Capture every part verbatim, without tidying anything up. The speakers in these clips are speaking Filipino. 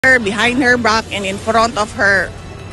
behind her back and in front of her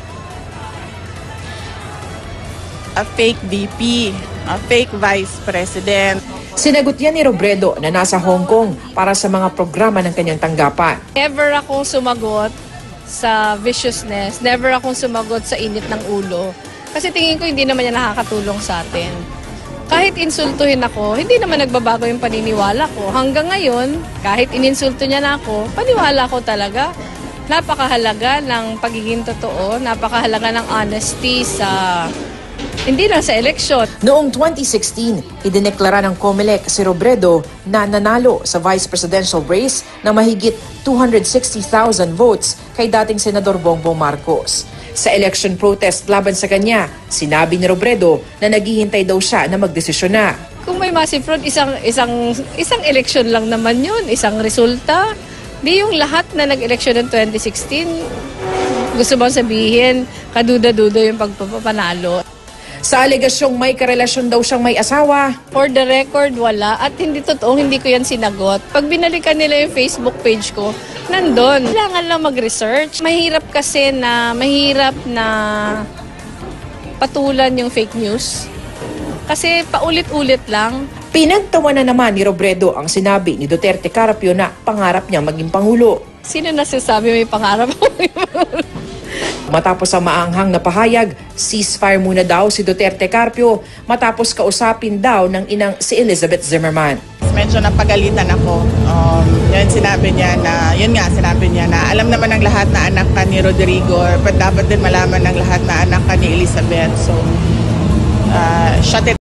a fake V P, a fake vice president. Sinagot yan ni Robredo na nasa Hong Kong para sa mga programa ng kanyang tanggapan. Never akong sumagot sa viciousness, never akong sumagot sa init ng ulo. Kasi tingin ko hindi naman yan nakakatulong sa atin. Kahit insultuhin ako, hindi naman nagbabago yung paniniwala ko. Hanggang ngayon, kahit ininsulto niya na ako, paniwala ko talaga. Napakahalaga ng pagiging totoo, napakahalaga ng honesty sa hindi lang sa eleksyon. Noong twenty sixteen, idineklara ng COMELEC si Robredo na nanalo sa vice presidential race na mahigit two hundred sixty thousand votes kay dating Senador Bongbong Marcos. Sa election protest laban sa kanya, sinabi ni Robredo na naghihintay daw siya na magdesisyon na. Kung may massive fraud, isang, isang, isang eleksyon lang naman yun, isang resulta. Di yung lahat na nag-eleksyon ng twenty sixteen, gusto bang sabihin, kaduda-duda yung pagpapanalo. Sa alegasyong may karelasyon daw siyang may asawa, For the record, wala. At hindi totoong hindi ko yan sinagot. Pag binalikan nila yung Facebook page ko, nandun. Kailangan lang mag-research. Mahirap kasi na, mahirap na patulan yung fake news. Kasi paulit-ulit lang. pinagtawanan naman ni Robredo ang sinabi ni Duterte Carpio na pangarap niya maging Pangulo. Sino nasasabi may pangarap mo? Matapos ang maanghang na pahayag, ceasefire muna daw si Duterte Carpio matapos kausapin daw ng inang si Elizabeth Zimmerman. Medyo napagalitan ako. Um, yun sinabi niya na, yun nga sinabi niya na alam naman ng lahat na anak ka ni Rodrigo, but dapat din malaman ng lahat na anak ka ni Elizabeth. So, uh, shut it